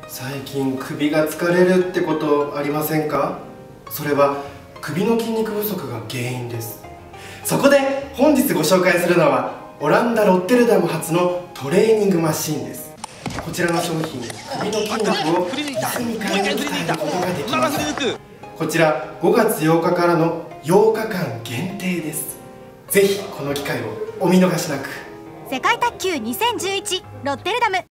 最近首が疲れるってことありませんか？それは首の筋肉不足が原因です。そこで本日ご紹介するのはオランダ・ロッテルダム発のトレーニングマシンです。こちらの商品、首の筋肉をリズミカルに鍛えることができます。こちら5月8日からの8日間限定です。ぜひこの機会をお見逃しなく。 世界卓球2011ロッテルダム